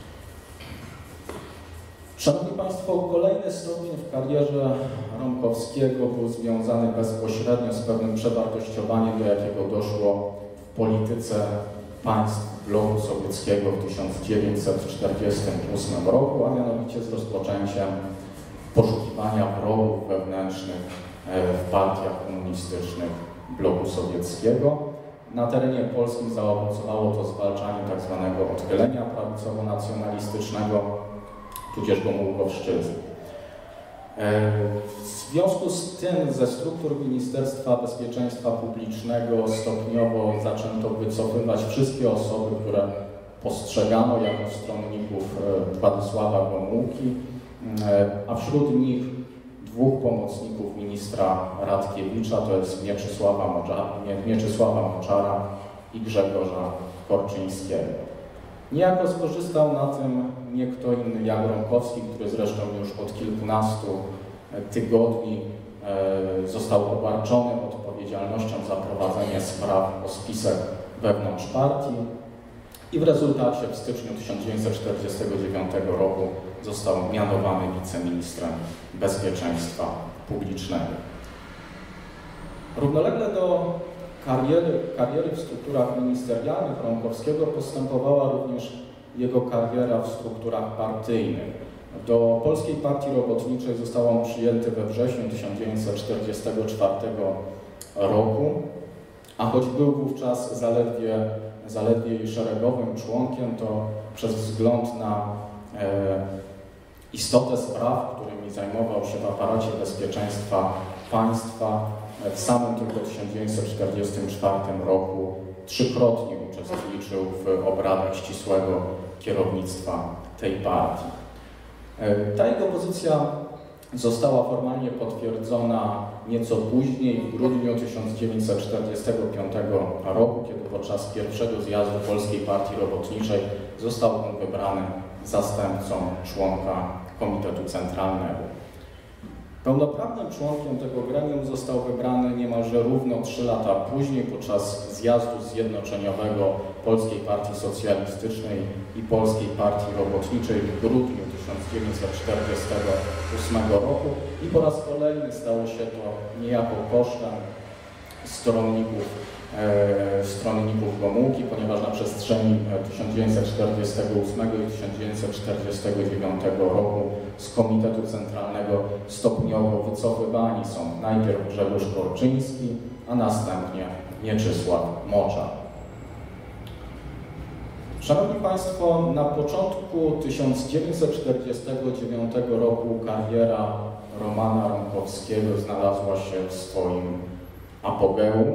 Szanowni Państwo, kolejny stopień w karierze Rąkowskiego był związany bezpośrednio z pewnym przewartościowaniem, do jakiego doszło w polityce państw bloku sowieckiego w tysiąc dziewięćset czterdziestym ósmym roku, a mianowicie z rozpoczęciem poszukiwania wrogów wewnętrznych w partiach komunistycznych bloku sowieckiego. Na terenie polskim zaowocowało to zwalczanie tzw. odchylenia prawicowo-nacjonalistycznego, tudzież Gomułkowszczyzny. W związku z tym ze struktur Ministerstwa Bezpieczeństwa Publicznego stopniowo zaczęto wycofywać wszystkie osoby, które postrzegano jako stronników Władysława Gomułki, a wśród nich dwóch pomocników ministra Radkiewicza, to jest Mieczysława Moczara, Mieczysława Moczara i Grzegorza Korczyńskiego. Niejako skorzystał na tym nie kto inny jak Rąkowski, który zresztą już od kilkunastu tygodni e, został obarczony odpowiedzialnością za prowadzenie spraw o spisek wewnątrz partii i w rezultacie w styczniu tysiąc dziewięćset czterdziestego dziewiątego roku został mianowany wiceministrem bezpieczeństwa publicznego. Równolegle do kariery, kariery w strukturach ministerialnych Rąkowskiego postępowała również jego kariera w strukturach partyjnych. Do Polskiej Partii Robotniczej został on przyjęty we wrześniu tysiąc dziewięćset czterdziestego czwartego roku, a choć był wówczas zaledwie, zaledwie jej szeregowym członkiem, to przez wzgląd na e, istotę spraw, którymi zajmował się w aparacie bezpieczeństwa państwa, w samym tylko tysiąc dziewięćset czterdziestym czwartym roku trzykrotnie uczestniczył w obradach ścisłego kierownictwa tej partii. Ta jego pozycja została formalnie potwierdzona nieco później, w grudniu tysiąc dziewięćset czterdziestego piątego roku, kiedy podczas pierwszego zjazdu Polskiej Partii Robotniczej został on wybrany zastępcą członka Komitetu Centralnego. Pełnoprawnym członkiem tego gremium został wybrany niemalże równo trzy lata później podczas zjazdu zjednoczeniowego Polskiej Partii Socjalistycznej i Polskiej Partii Robotniczej w grudniu tysiąc dziewięćset czterdziestego ósmego roku i po raz kolejny stało się to niejako kosztem stronników, e, stronników Gomułki, ponieważ na przestrzeni tysiąc dziewięćset czterdziestego ósmego i tysiąc dziewięćset czterdziestego dziewiątego roku z Komitetu Centralnego stopniowo wycofywani są najpierw Grzegorz Korczyński, a następnie Mieczysław Moczar. Szanowni Państwo, na początku tysiąc dziewięćset czterdziestego dziewiątego roku kariera Romana Rąkowskiego znalazła się w swoim apogeum,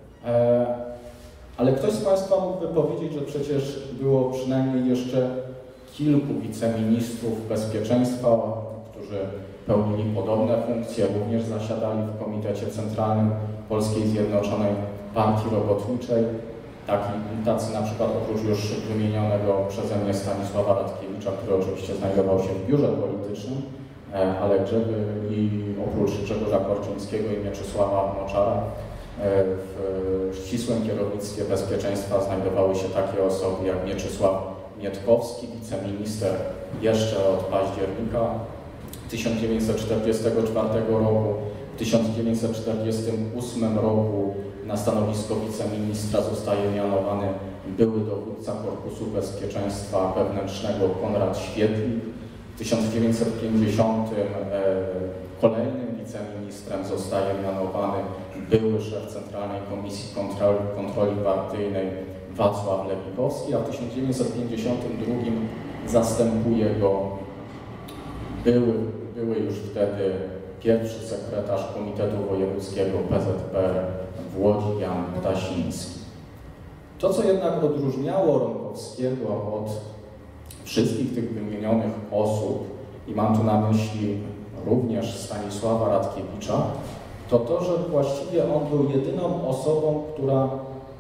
ale ktoś z Państwa mógłby powiedzieć, że przecież było przynajmniej jeszcze kilku wiceministrów bezpieczeństwa, którzy pełnili podobne funkcje, również zasiadali w Komitecie Centralnym Polskiej Zjednoczonej Partii Robotniczej. Taki, tacy na przykład oprócz już wymienionego przeze mnie Stanisława Radkiewicza, który oczywiście znajdował się w biurze politycznym, ale i oprócz Grzegorza Korczyńskiego i Mieczysława Moczara w ścisłym kierownictwie bezpieczeństwa znajdowały się takie osoby jak Mieczysław Mietkowski, wiceminister jeszcze od października tysiąc dziewięćset czterdziestego czwartego roku. W tysiąc dziewięćset czterdziestym ósmym roku na stanowisko wiceministra zostaje mianowany były dowódca Korpusu Bezpieczeństwa Wewnętrznego Konrad Świetlik. W tysiąc dziewięćset pięćdziesiątym e, kolejnym wiceministrem zostaje mianowany były szef Centralnej Komisji Kontroli, Kontroli Partyjnej Wacław Lewikowski, a w tysiąc dziewięćset pięćdziesiątym drugim zastępuje go były, były już wtedy pierwszy sekretarz Komitetu Wojewódzkiego P Z P R w Łodzi Jan Ptasiński. To, co jednak odróżniało Ronkowskiego od wszystkich tych wymienionych osób, i mam tu na myśli również Stanisława Radkiewicza, to to, że właściwie on był jedyną osobą, która,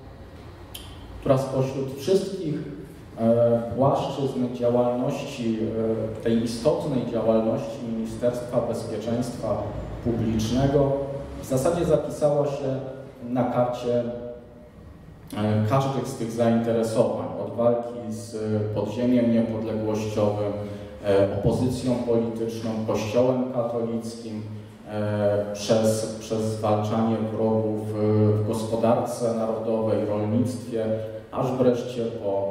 która spośród wszystkich e, płaszczyzn działalności, e, tej istotnej działalności Ministerstwa Bezpieczeństwa Publicznego w zasadzie zapisała się na karcie e, każdych z tych zainteresowań, od walki z podziemiem niepodległościowym, e, opozycją polityczną, kościołem katolickim, Przez, przez zwalczanie wrogów w gospodarce narodowej, rolnictwie, aż wreszcie po,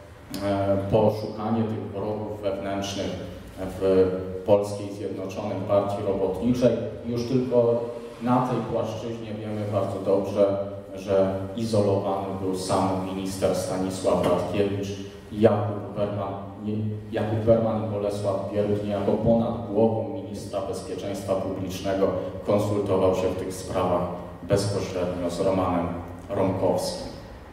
po szukanie tych wrogów wewnętrznych w Polskiej Zjednoczonej Partii Robotniczej. Już tylko na tej płaszczyźnie wiemy bardzo dobrze, że izolowany był sam minister Stanisław Radkiewicz i Jakub Berman, Jakub Berman i Bolesław Bierut niejako ponad głową ministra bezpieczeństwa publicznego konsultował się w tych sprawach bezpośrednio z Romanem Ronkowskim.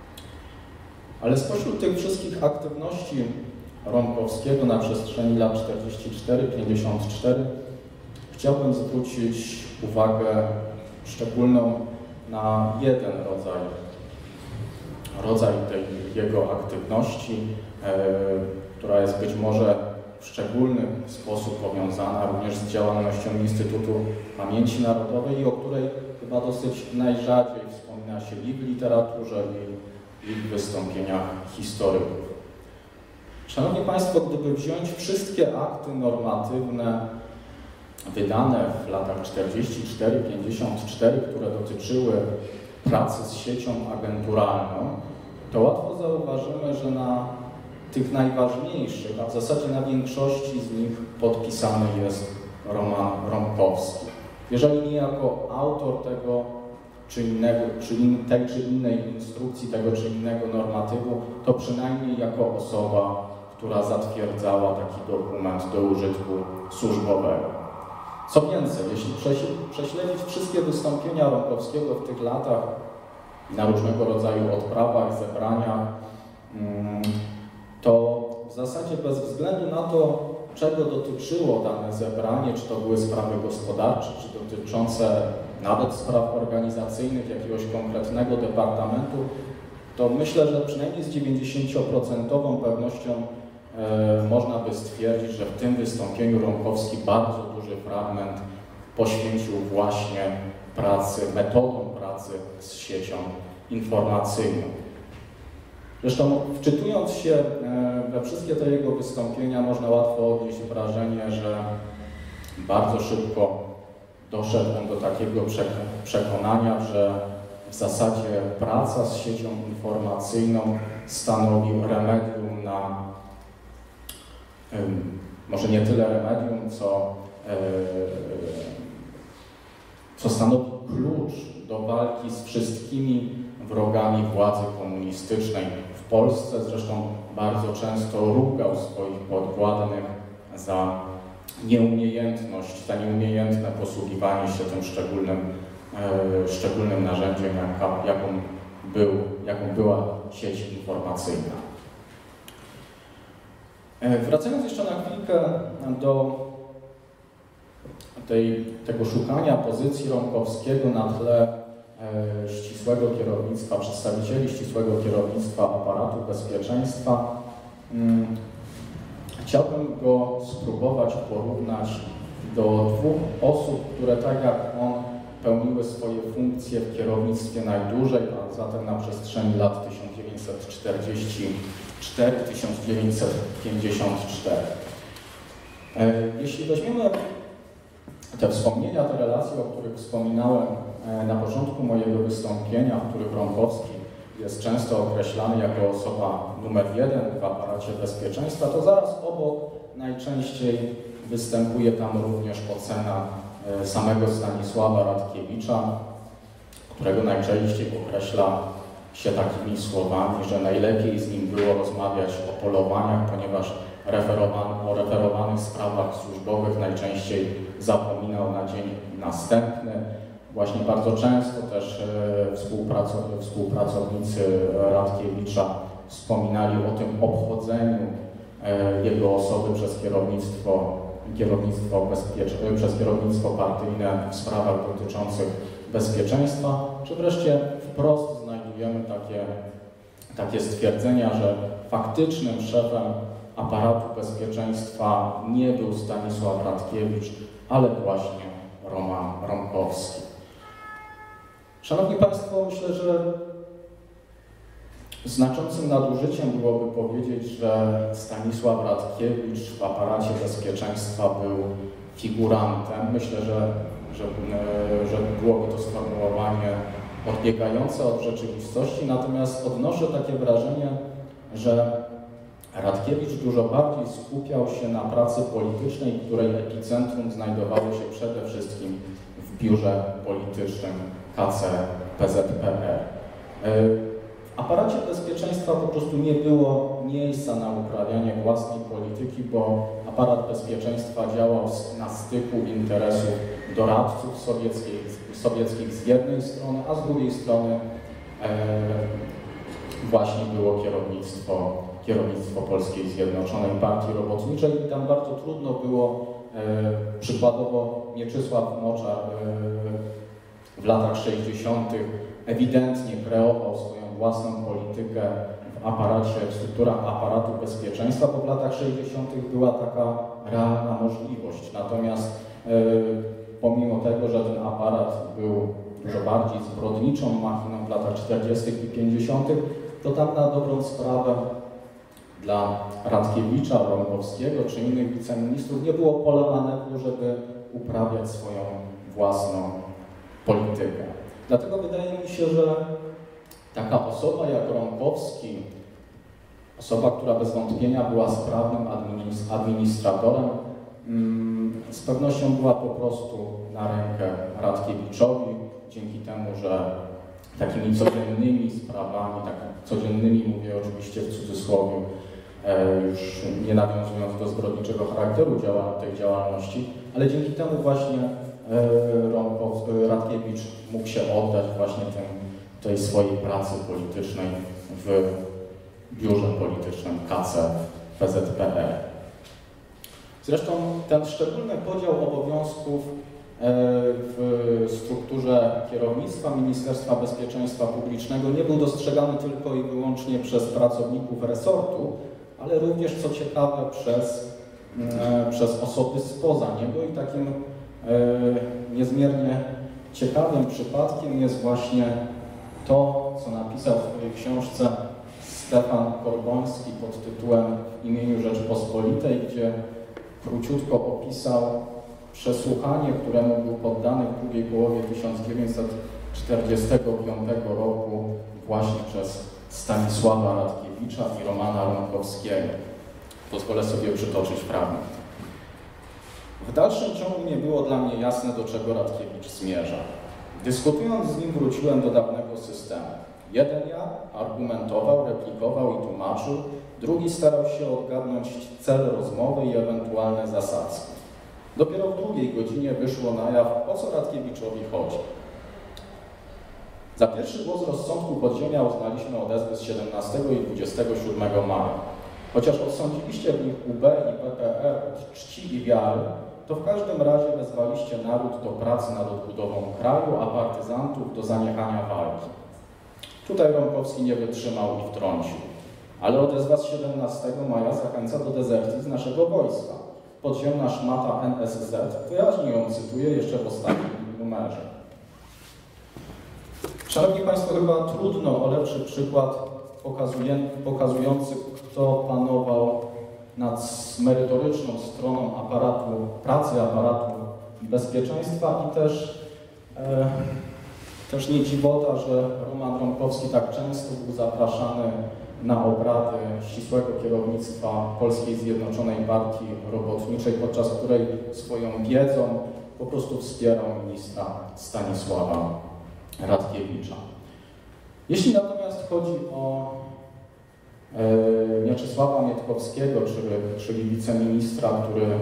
Ale spośród tych wszystkich aktywności Ronkowskiego na przestrzeni lat czterdzieści cztery do pięćdziesiątego czwartego chciałbym zwrócić uwagę szczególną na jeden rodzaj, rodzaj tej jego aktywności, e, która jest być może w szczególny sposób powiązana również z działalnością Instytutu Pamięci Narodowej i o której chyba dosyć najrzadziej wspomina się i w literaturze, i w wystąpieniach historyków. Szanowni Państwo, gdyby wziąć wszystkie akty normatywne wydane w latach czterdzieści cztery do pięćdziesiątego czwartego, które dotyczyły pracy z siecią agenturalną, to łatwo zauważymy, że na tych najważniejszych, a w zasadzie na większości z nich podpisany jest Roman Ronkowski. Jeżeli nie jako autor tego czy innego, czy in, tej czy innej instrukcji, tego czy innego normatywu, to przynajmniej jako osoba, która zatwierdzała taki dokument do użytku służbowego. Co więcej, jeśli prześledzić wszystkie wystąpienia Ronkowskiego w tych latach na różnego rodzaju odprawach, zebraniach, to w zasadzie bez względu na to, czego dotyczyło dane zebranie, czy to były sprawy gospodarcze, czy dotyczące nawet spraw organizacyjnych jakiegoś konkretnego departamentu, to myślę, że przynajmniej z dziewięćdziesięcioprocentową pewnością e, można by stwierdzić, że w tym wystąpieniu Ronkowski bardzo duży fragment poświęcił właśnie pracy, metodom pracy z siecią informacyjną. Zresztą wczytując się we wszystkie te jego wystąpienia, można łatwo odnieść wrażenie, że bardzo szybko doszedł on do takiego przekonania, że w zasadzie praca z siecią informacyjną stanowi remedium na, może nie tyle remedium, co, co stanowi klucz do walki z wszystkimi wrogami władzy komunistycznej w Polsce. Zresztą bardzo często rugał swoich podwładnych za nieumiejętność, za nieumiejętne posługiwanie się tym szczególnym, e, szczególnym narzędziem, jak, jaką, był, jaką była sieć informacyjna. E, wracając jeszcze na chwilkę do tej, tego szukania pozycji Ronkowskiego na tle ścisłego kierownictwa, przedstawicieli ścisłego kierownictwa aparatu bezpieczeństwa. Chciałbym go spróbować porównać do dwóch osób, które tak jak on pełniły swoje funkcje w kierownictwie najdłużej, a zatem na przestrzeni lat tysiąc dziewięćset czterdziesty czwarty do tysiąc dziewięćset pięćdziesiątego czwartego. Jeśli weźmiemy te wspomnienia, te relacje, o których wspominałem na początku mojego wystąpienia, w których Ronkowski jest często określany jako osoba numer jeden w aparacie bezpieczeństwa, to zaraz obok najczęściej występuje tam również ocena samego Stanisława Radkiewicza, którego najczęściej określa się takimi słowami, że najlepiej z nim było rozmawiać o polowaniach, ponieważ referowan, o referowanych sprawach służbowych najczęściej zapominał na dzień następny, właśnie bardzo często też współpracownicy Radkiewicza wspominali o tym obchodzeniu jego osoby przez kierownictwo, kierownictwo, bezpiecz... przez kierownictwo partyjne w sprawach dotyczących bezpieczeństwa, czy wreszcie wprost znajdujemy takie, takie stwierdzenia, że faktycznym szefem aparatu bezpieczeństwa nie był Stanisław Radkiewicz, ale właśnie Roman Ronkowski. Szanowni Państwo, myślę, że znaczącym nadużyciem byłoby powiedzieć, że Stanisław Radkiewicz w aparacie bezpieczeństwa był figurantem. Myślę, że, że, że byłoby to sformułowanie odbiegające od rzeczywistości, natomiast odnoszę takie wrażenie, że Radkiewicz dużo bardziej skupiał się na pracy politycznej, której epicentrum znajdowało się przede wszystkim w biurze politycznym K C P Z P R. W aparacie bezpieczeństwa po prostu nie było miejsca na uprawianie własnej polityki, bo aparat bezpieczeństwa działał na styku interesów doradców sowieckich, sowieckich z jednej strony, a z drugiej strony e, właśnie było kierownictwo, kierownictwo Polskiej Zjednoczonej Partii Robotniczej i tam bardzo trudno było, e, przykładowo Mieczysław Moczar e, w latach sześćdziesiątych ewidentnie kreował swoją własną politykę w aparacie, w strukturach aparatu bezpieczeństwa, bo w latach sześćdziesiątych była taka realna możliwość. Natomiast e, pomimo tego, że ten aparat był dużo bardziej zbrodniczą machiną w latach czterdziestych i pięćdziesiątych, to tam na dobrą sprawę dla Radkiewicza, Ronkowskiego czy innych wiceministrów nie było pola manewru, żeby uprawiać swoją własną politykę. Dlatego wydaje mi się, że taka osoba jak Ronkowski, osoba, która bez wątpienia była sprawnym administratorem, z pewnością była po prostu na rękę Radkiewiczowi, dzięki temu, że takimi codziennymi sprawami, tak codziennymi mówię oczywiście w cudzysłowie, już nie nawiązując do zbrodniczego charakteru działania, tej działalności, ale dzięki temu właśnie Radkiewicz mógł się oddać właśnie tym, tej swojej pracy politycznej w biurze politycznym K C P Z P R. Zresztą ten szczególny podział obowiązków w strukturze kierownictwa Ministerstwa Bezpieczeństwa Publicznego nie był dostrzegany tylko i wyłącznie przez pracowników resortu, ale również, co ciekawe, przez, przez osoby spoza niego i takim niezmiernie ciekawym przypadkiem jest właśnie to, co napisał w swojej książce Stefan Korboński pod tytułem W imieniu Rzeczypospolitej, gdzie króciutko opisał przesłuchanie, któremu był poddany w drugiej połowie tysiąc dziewięćset czterdziestego piątego roku właśnie przez Stanisława Radkiewicza i Romana Ronkowskiego. Pozwolę sobie przytoczyć fragment. W dalszym ciągu nie było dla mnie jasne, do czego Radkiewicz zmierza. Dyskutując z nim, wróciłem do dawnego systemu. Jeden ja argumentował, replikował i tłumaczył, drugi starał się odgadnąć cel rozmowy i ewentualne zasadzki. Dopiero w drugiej godzinie wyszło na jaw, o co Radkiewiczowi chodzi. Za pierwszy głos rozsądku podziemia uznaliśmy odezwy z siedemnastego i dwudziestego siódmego maja. Chociaż odsądziliście w nich U B i P P R od czci i wiary, to w każdym razie wezwaliście naród do pracy nad odbudową kraju, a partyzantów do zaniechania walki. Tutaj Ronkowski nie wytrzymał i wtrącił. Ale odezwa z siedemnastego maja zachęca do dezercji z naszego wojska. Podziemna szmata N S Z, wyraźnie ją cytuję jeszcze w ostatnim numerze. Szanowni Państwo, chyba trudno o lepszy przykład pokazujący, kto panował nad merytoryczną stroną aparatu, pracy aparatu bezpieczeństwa i też, e, też nie dziwota, że Roman Ronkowski tak często był zapraszany na obrady ścisłego kierownictwa Polskiej Zjednoczonej Partii Robotniczej, podczas której swoją wiedzą po prostu wspierał ministra Stanisława Radkiewicza. Jeśli natomiast chodzi o e, Mieczysława Mietkowskiego, czyli, czyli wiceministra, który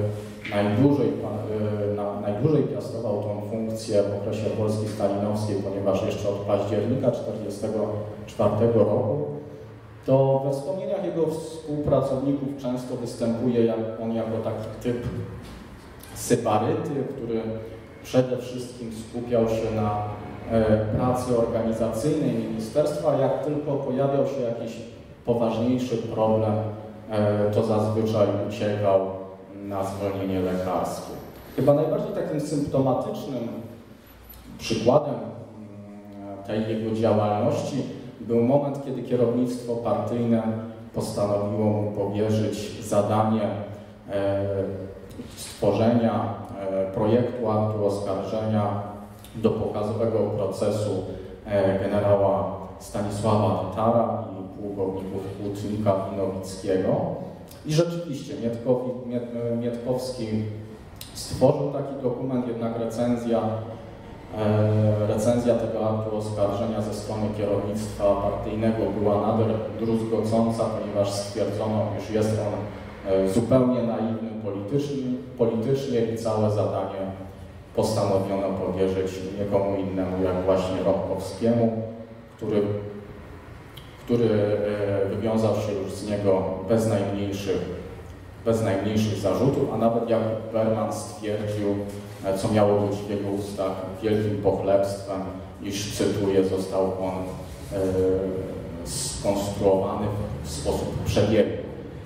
najdłużej, na, najdłużej piastował tą funkcję w okresie Polski stalinowskiej, ponieważ jeszcze od października tysiąc dziewięćset czterdziestego czwartego roku, to we wspomnieniach jego współpracowników często występuje jak, on jako taki typ sybaryty, który przede wszystkim skupiał się na e, pracy organizacyjnej ministerstwa. Jak tylko pojawiał się jakiś poważniejszy problem, e, to zazwyczaj uciekał na zwolnienie lekarskie. Chyba najbardziej takim symptomatycznym przykładem tej jego działalności był moment, kiedy kierownictwo partyjne postanowiło mu powierzyć zadanie e, stworzenia e, projektu aktu oskarżenia do pokazowego procesu e, generała Stanisława Tatara i pułkowników Płótnika i Nowickiego. I rzeczywiście Mietkowi, Miet, Mietkowski stworzył taki dokument, jednak recenzja E, recenzja tego aktu oskarżenia ze strony kierownictwa partyjnego była nader druzgocąca, ponieważ stwierdzono, iż jest on e, zupełnie naiwny politycznie, politycznie i całe zadanie postanowiono powierzyć nikomu innemu, jak właśnie Rąkowskiemu, który, który e, wywiązał się już z niego bez najmniejszych bez najmniejszych zarzutów, a nawet jak Berman stwierdził, co miało być w jego ustach wielkim pochlebstwem, iż, cytuję, został on e, skonstruowany w sposób przebiegły.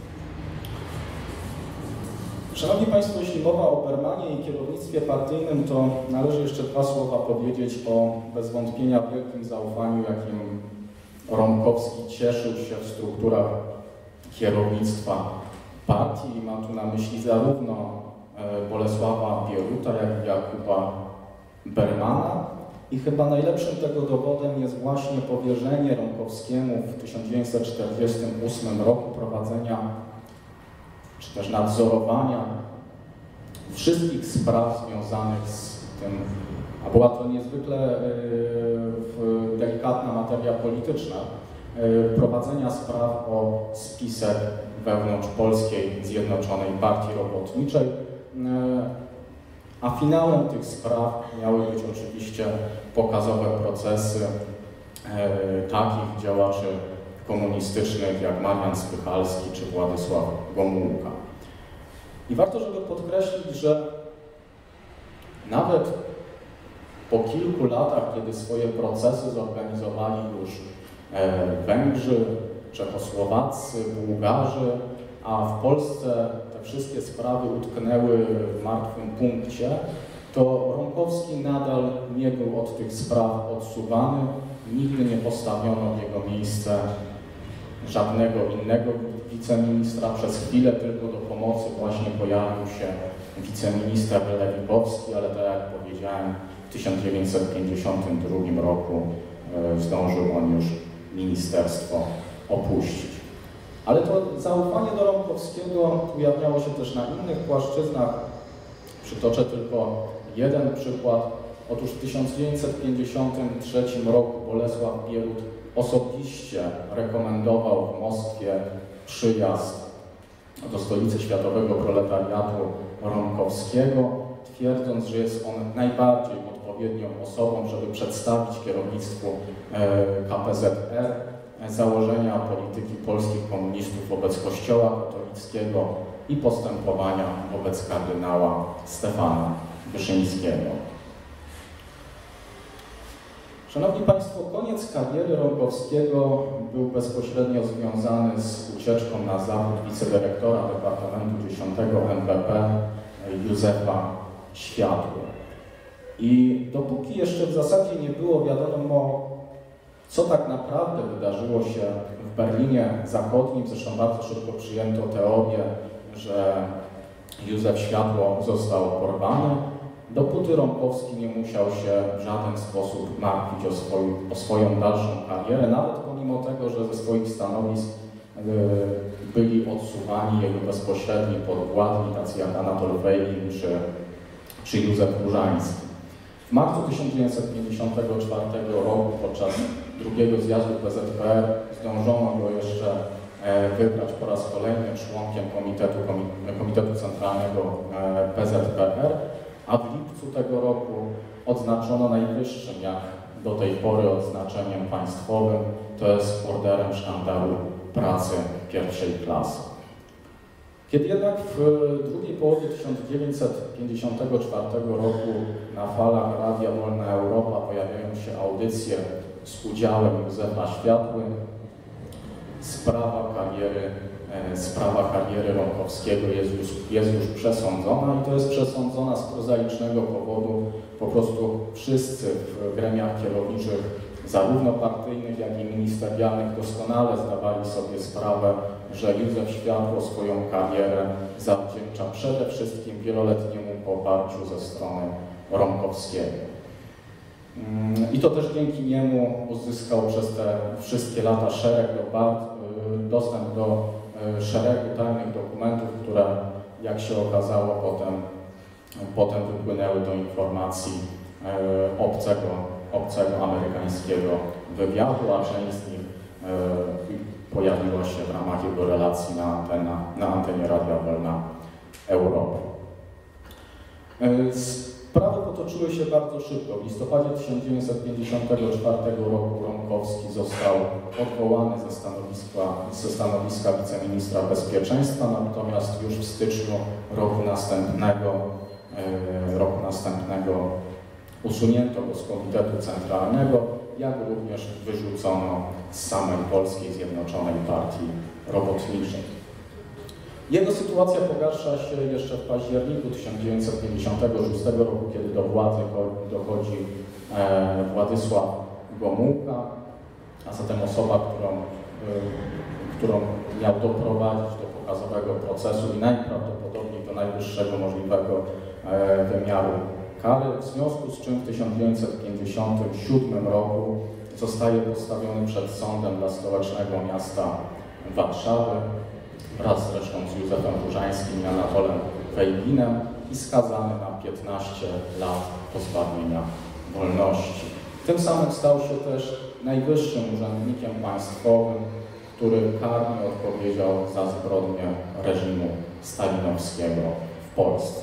Szanowni Państwo, jeśli mowa o Bermanie i kierownictwie partyjnym, to należy jeszcze dwa słowa powiedzieć o bez wątpienia wielkim zaufaniu, jakim Rąkowski cieszył się w strukturach kierownictwa partii. Mam tu na myśli zarówno Bolesława Bieruta, jak i Jakuba Bermana. I chyba najlepszym tego dowodem jest właśnie powierzenie Rąkowskiemu w tysiąc dziewięćset czterdziestym ósmym roku prowadzenia, czy też nadzorowania wszystkich spraw związanych z tym, a była to niezwykle yy, delikatna materia polityczna, yy, prowadzenia spraw o spisek wewnątrz Polskiej Zjednoczonej Partii Robotniczej, a finałem tych spraw miały być oczywiście pokazowe procesy takich działaczy komunistycznych jak Marian Spychalski czy Władysław Gomułka. I warto, żeby podkreślić, że nawet po kilku latach, kiedy swoje procesy zorganizowali już Węgrzy, Czechosłowacy, Bułgarzy, a w Polsce te wszystkie sprawy utknęły w martwym punkcie, to Rąkowski nadal nie był od tych spraw odsuwany. Nigdy nie postawiono w jego miejsce żadnego innego wiceministra. Przez chwilę tylko do pomocy właśnie pojawił się wiceminister Lewikowski, ale tak jak powiedziałem, w tysiąc dziewięćset pięćdziesiątym drugim roku zdążył on już ministerstwo opuścić. Ale to zaufanie do Rąkowskiego ujawniało się też na innych płaszczyznach. Przytoczę tylko jeden przykład. Otóż w tysiąc dziewięćset pięćdziesiątym trzecim roku Bolesław Bierut osobiście rekomendował w Moskwie przyjazd do stolicy światowego proletariatu Rąkowskiego, twierdząc, że jest on najbardziej odpowiednią osobą, żeby przedstawić kierownictwu K P Z R założenia polityki polskich komunistów wobec Kościoła katolickiego i postępowania wobec kardynała Stefana Wyszyńskiego. Szanowni Państwo, koniec kariery Rąkowskiego był bezpośrednio związany z ucieczką na zachód wicedyrektora Departamentu dziesiątego M B P Józefa Światły. I dopóki jeszcze w zasadzie nie było wiadomo, co tak naprawdę wydarzyło się w Berlinie Zachodnim, zresztą bardzo szybko przyjęto teorię, że Józef Światło został porwany, dopóty Rąkowski nie musiał się w żaden sposób martwić o, swój, o swoją dalszą karierę, nawet pomimo tego, że ze swoich stanowisk y, byli odsuwani jego bezpośredni podwładni, tacy jak Anatol Wejlin czy, czy Józef Różański. W marcu tysiąc dziewięćset pięćdziesiątego czwartego roku podczas drugiego zjazdu P Z P R zdążono go jeszcze wybrać po raz kolejny członkiem Komitetu, Komitetu Centralnego P Z P R, a w lipcu tego roku odznaczono najwyższym jak do tej pory odznaczeniem państwowym, to jest Orderem Sztandaru Pracy pierwszej klasy. Kiedy jednak w drugiej połowie tysiąc dziewięćset pięćdziesiątego czwartego roku na falach Radia Wolna Europa pojawiają się audycje z udziałem Józefa Światły, sprawa kariery, e, sprawa kariery Ronkowskiego jest już, jest już przesądzona i to jest przesądzona z prozaicznego powodu. Po prostu wszyscy w gremiach kierowniczych, zarówno partyjnych, jak i ministerialnych, doskonale zdawali sobie sprawę, że Józef Światło swoją karierę zawdzięcza przede wszystkim wieloletniemu poparciu ze strony Ronkowskiego. I to też dzięki niemu uzyskał przez te wszystkie lata szereg do, dostęp do szeregu tajnych dokumentów, które, jak się okazało, potem, potem wypłynęły do informacji obcego, obcego amerykańskiego wywiadu, a część z nich pojawiła się w ramach jego relacji na, antena, na antenie Radia Wolna Europa. Sprawy potoczyły się bardzo szybko. W listopadzie tysiąc dziewięćset pięćdziesiątego czwartego roku Ronkowski został odwołany ze stanowiska, ze stanowiska wiceministra bezpieczeństwa, natomiast już w styczniu roku następnego, e, roku następnego usunięto go z Komitetu Centralnego, jak również wyrzucono z samej Polskiej Zjednoczonej Partii Robotniczej. Jego sytuacja pogarsza się jeszcze w październiku tysiąc dziewięćset pięćdziesiątego szóstego roku, kiedy do władzy dochodzi e, Władysław Gomułka, a zatem osoba, którą, y, którą miał doprowadzić do pokazowego procesu i najprawdopodobniej do najwyższego możliwego e, wymiaru kary, w związku z czym w tysiąc dziewięćset pięćdziesiątym siódmym roku zostaje postawiony przed sądem dla stołecznego miasta Warszawy, wraz zresztą z Józefem Różańskim i Anatolem Wejginem i skazany na piętnaście lat pozbawienia wolności. Tym samym stał się też najwyższym urzędnikiem państwowym, który karnie odpowiedział za zbrodnię reżimu stalinowskiego w Polsce.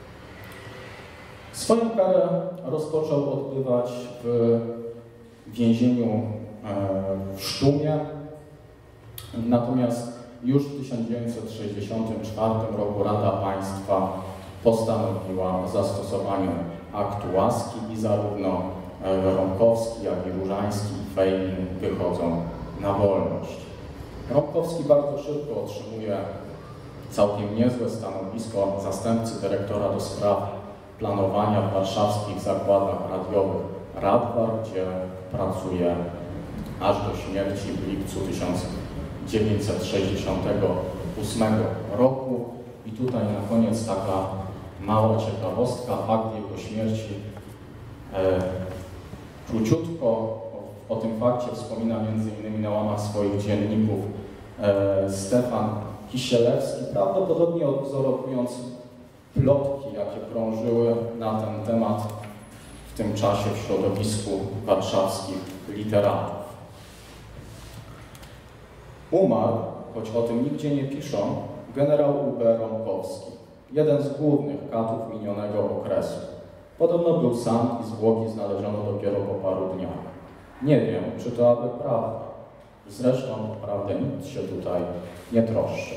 Swoją karę rozpoczął odbywać w więzieniu w Sztumie, natomiast już w tysiąc dziewięćset sześćdziesiątym czwartym roku Rada Państwa postanowiła o zastosowaniu aktu łaski i zarówno Ronkowski, jak i Różański i Fejmin wychodzą na wolność. Ronkowski bardzo szybko otrzymuje całkiem niezłe stanowisko zastępcy dyrektora do spraw planowania w warszawskich zakładach radiowych Radwar, gdzie pracuje aż do śmierci w lipcu tysiąc dziewięćset sześćdziesiątego ósmego roku. I tutaj na koniec taka mała ciekawostka, fakt jego śmierci. E, króciutko o, o tym fakcie wspomina między innymi na łamach swoich dzienników e, Stefan Kisielewski, prawdopodobnie odwzorowując plotki, jakie krążyły na ten temat w tym czasie w środowisku warszawskich literatów. Umarł, choć o tym nigdzie nie piszą, generał U B Ronkowski, jeden z głównych katów minionego okresu. Podobno był sam i zwłoki znaleziono dopiero po paru dniach. Nie wiem, czy to aby prawda. Zresztą, prawdę nikt się tutaj nie troszczy.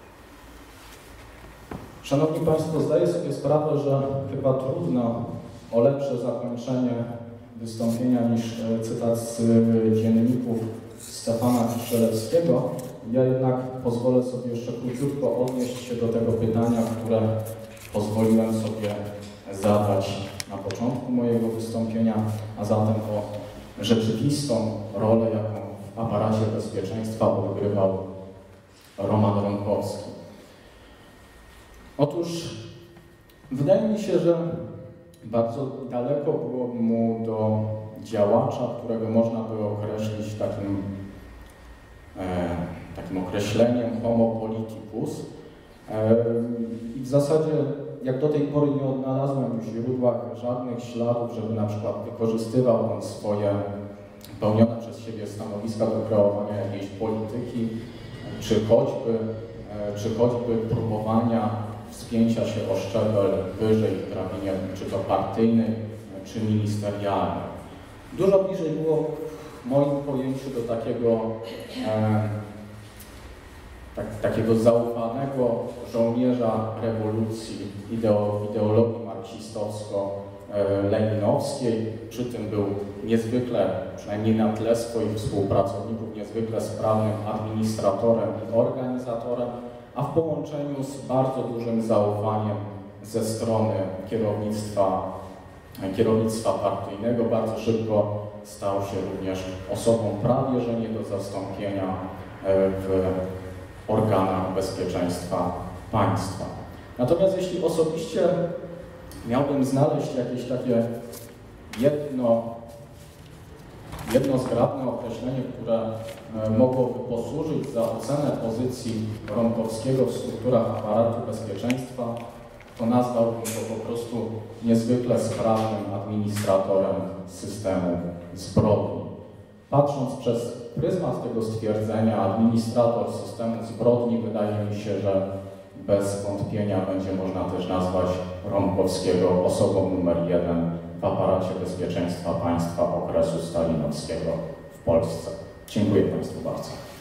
Szanowni Państwo, zdaję sobie sprawę, że chyba trudno o lepsze zakończenie wystąpienia niż cytat z dzienników Stefana Kisielewskiego. Ja jednak pozwolę sobie jeszcze króciutko odnieść się do tego pytania, które pozwoliłem sobie zadać na początku mojego wystąpienia, a zatem o rzeczywistą rolę, jaką w aparacie bezpieczeństwa odgrywał Roman Ronkowski. Otóż wydaje mi się, że bardzo daleko było mu do działacza, którego można by określić takim, e, takim określeniem homo politicus. E, I w zasadzie, jak do tej pory nie odnalazłem w źródłach żadnych śladów, żeby na przykład wykorzystywał on swoje pełnione przez siebie stanowiska do kreowania jakiejś polityki, czy choćby, czy choćby próbowania wspięcia się o szczebel wyżej w drabinie, czy to partyjnej, czy ministerialnej. Dużo bliżej było w moim pojęciu do takiego, e, tak, takiego zaufanego żołnierza rewolucji, ideo, ideologii marksistowsko-leninowskiej. Przy tym był niezwykle, przynajmniej na tle swoich współpracowników, niezwykle sprawnym administratorem i organizatorem, a w połączeniu z bardzo dużym zaufaniem ze strony kierownictwa, kierownictwa partyjnego bardzo szybko stał się również osobą prawie że nie do zastąpienia w organach bezpieczeństwa państwa. Natomiast jeśli osobiście miałbym znaleźć jakieś takie jedno, jedno zgrabne określenie, które mogłoby posłużyć za ocenę pozycji Rąkowskiego w strukturach aparatu bezpieczeństwa, to nazwałbym go po prostu niezwykle sprawnym administratorem systemu zbrodni. Patrząc przez pryzmat tego stwierdzenia, administrator systemu zbrodni, wydaje mi się, że bez wątpienia będzie można też nazwać Rąkowskiego osobą numer jeden w aparacie bezpieczeństwa państwa okresu stalinowskiego w Polsce. Dziękuję Państwu bardzo.